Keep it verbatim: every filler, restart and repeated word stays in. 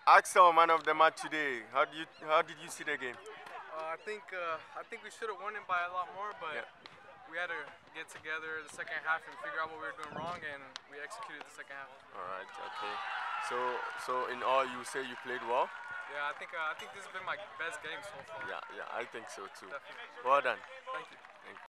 Axel, man of the match today. How do you how did you see the game? Uh, I think uh, I think we should have won it by a lot more, but Yeah. we had to get together the second half and figure out what we were doing wrong, and we executed the second half. All right. Okay. So so in all, you say you played well. Yeah, I think uh, I think this has been my best game so far. Yeah. Yeah. I think so too. Definitely. Well done. Thank you. Thank you.